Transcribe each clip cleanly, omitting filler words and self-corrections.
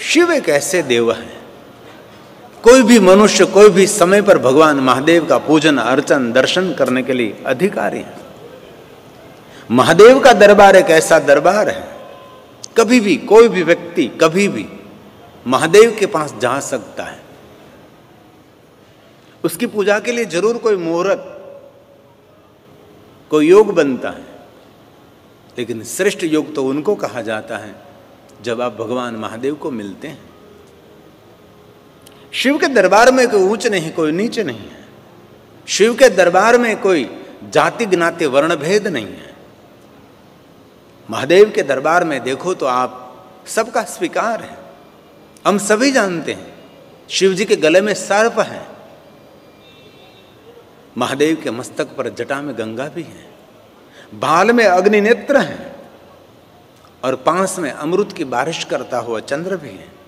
शिव एक ऐसे देव हैं, कोई भी मनुष्य कोई भी समय पर भगवान महादेव का पूजन अर्चन दर्शन करने के लिए अधिकारी है। महादेव का दरबार एक ऐसा दरबार है, कभी भी कोई भी व्यक्ति कभी भी महादेव के पास जा सकता है। उसकी पूजा के लिए जरूर कोई मुहूर्त, कोई योग बनता है, लेकिन श्रेष्ठ योग तो उनको कहा जाता है जब आप भगवान महादेव को मिलते हैं। शिव के दरबार में कोई ऊंच नहीं, कोई नीच नहीं है। शिव के दरबार में कोई जाति ज्ञाति वर्ण भेद नहीं है। महादेव के दरबार में देखो तो आप सबका स्वीकार है। हम सभी जानते हैं शिव जी के गले में सर्प है, महादेव के मस्तक पर जटा में गंगा भी है, बाल में अग्नि नेत्र है और पांस में अमृत की बारिश करता हुआ चंद्र भी है,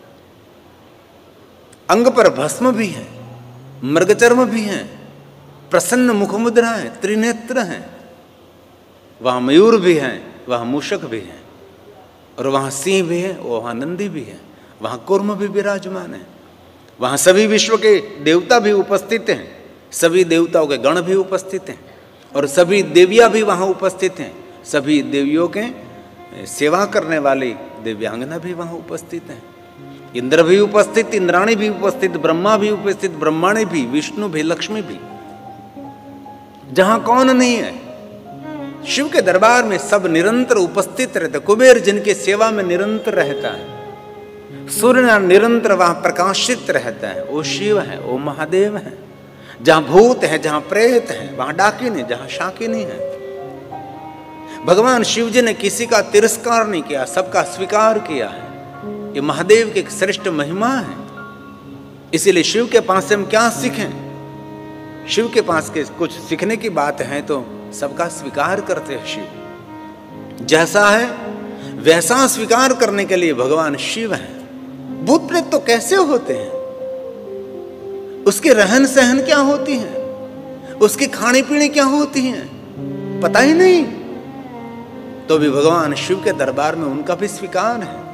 अंग पर भस्म भी है, मृगचर्म भी है, प्रसन्न मुखमुद्रा है, त्रिनेत्र है, वहां मयूर भी है, वहां मूषक भी है, और वहां सिंह भी है, वहां नंदी भी है, वहां कूर्म भी विराजमान है, वहां सभी विश्व के देवता भी उपस्थित हैं, सभी देवताओं के गण भी उपस्थित हैं, और सभी देवियां भी वहां उपस्थित हैं, सभी देवियों के सेवा करने वाली दिव्यांगना भी वहां उपस्थित हैं, इंद्र भी उपस्थित, इंद्राणी भी उपस्थित, ब्रह्मा भी उपस्थित, ब्रह्माणी भी, विष्णु भी, लक्ष्मी भी, जहां कौन नहीं है। शिव के दरबार में सब निरंतर उपस्थित रहते। कुबेर जिनकी सेवा में निरंतर रहता है, सूर्य निरंतर वहां प्रकाशित रहता है, वो शिव है, वो महादेव है। जहां भूत है, जहां प्रेत है, वहां डाकिनी, जहां शाकिनी है। भगवान शिव जी ने किसी का तिरस्कार नहीं किया, सबका स्वीकार किया है। ये महादेव की एक श्रेष्ठ महिमा है। इसीलिए शिव के पास से हम क्या सीखें? शिव के पास के कुछ सीखने की बात है तो सबका स्वीकार करते हैं। शिव जैसा है वैसा स्वीकार करने के लिए भगवान शिव है। भूत प्रेत तो कैसे होते हैं, उसके रहन सहन क्या होती है, उसकी खाने पीने क्या होती है, पता ही नहीं, तो भी भगवान शिव के दरबार में उनका भी स्वीकार है।